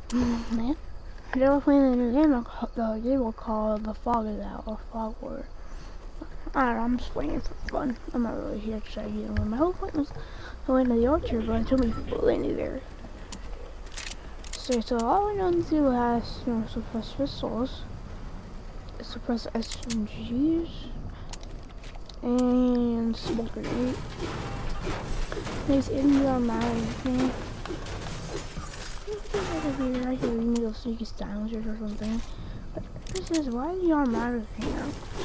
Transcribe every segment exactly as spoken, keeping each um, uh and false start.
Man, they were playing the new game. The game will call The Fog is Out or Fog War. I don't know, I'm just playing for fun. I'm not really here to try to get one. My whole point was going to the orchard, but until we fully there. So, so all we know to do has, you know, suppress pistols, suppress S M Gs, and smoke grenade. There's in your mind, man. I hear we need those sneaky silencers or something. But this is why is your mind here?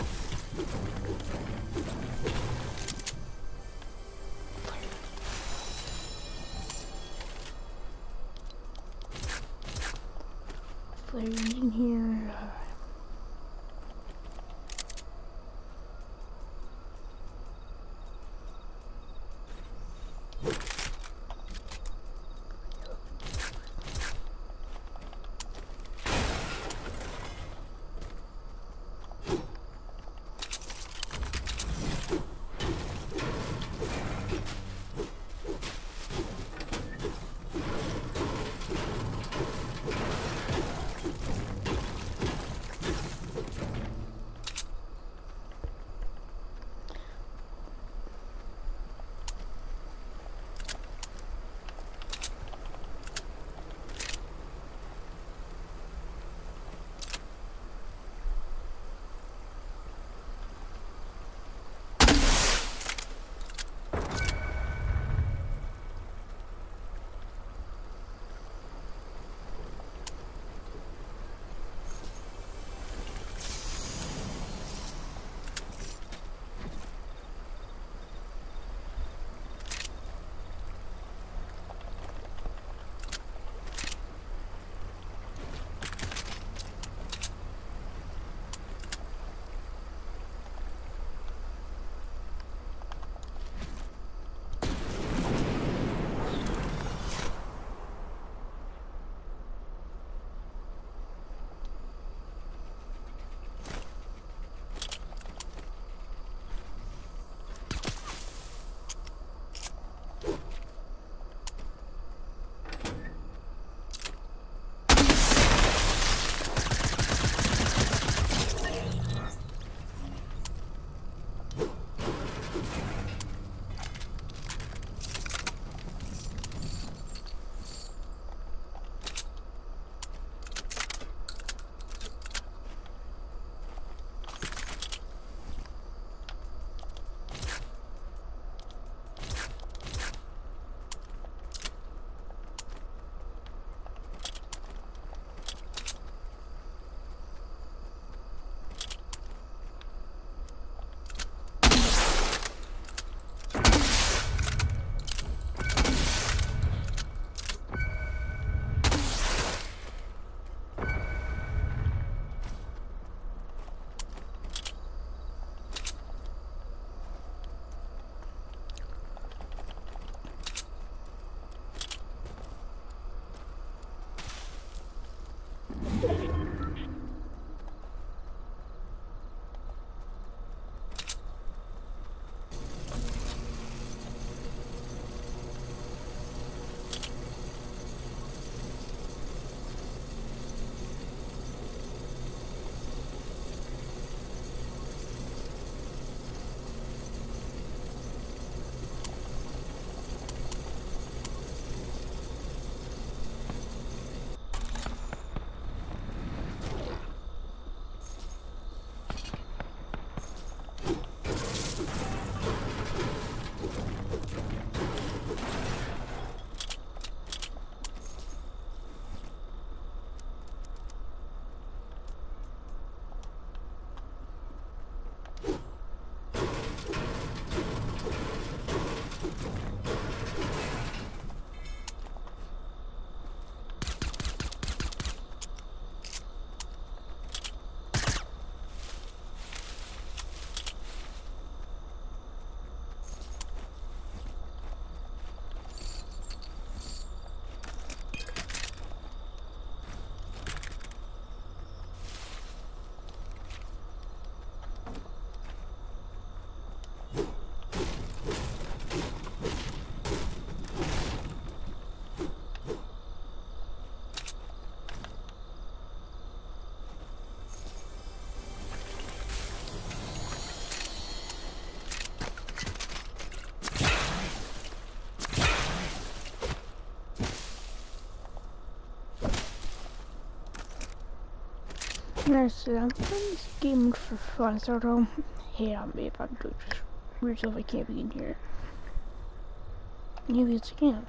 Flare engine here. Honestly, I'm playing this game for fun, so don't hate on me if I'm doing just weird stuff I can't be in here. Maybe it's a can.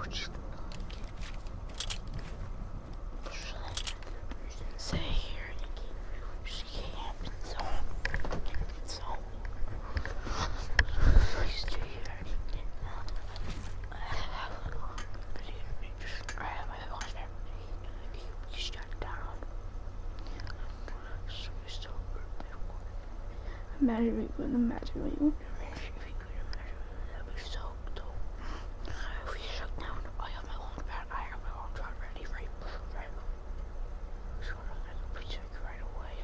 you say here, just camp and zone, and zone. Please do here. I have my phone. You shut down. So we still. Imagine me, imagine me. That'd be so dope. If we shut down, I have my launch pad, I have my launch pad ready, right? Right. So I'm gonna put it right away.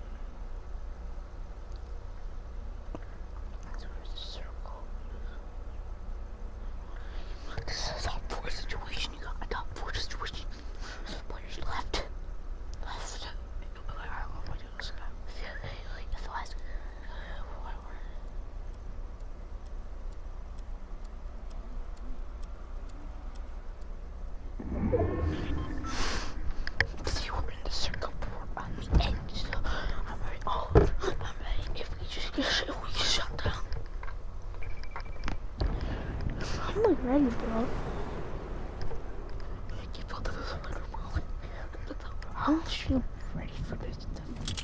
So where's the circle? This is a top four situation. You got a top four situation. Players left. Left. I don't know what to do. Like, that's the last. See, we're in the circle on the end, so I'm ready. Oh, I'm ready. If we just get shit, we shut down. I'm like ready, bro. I'm ready for this stuff.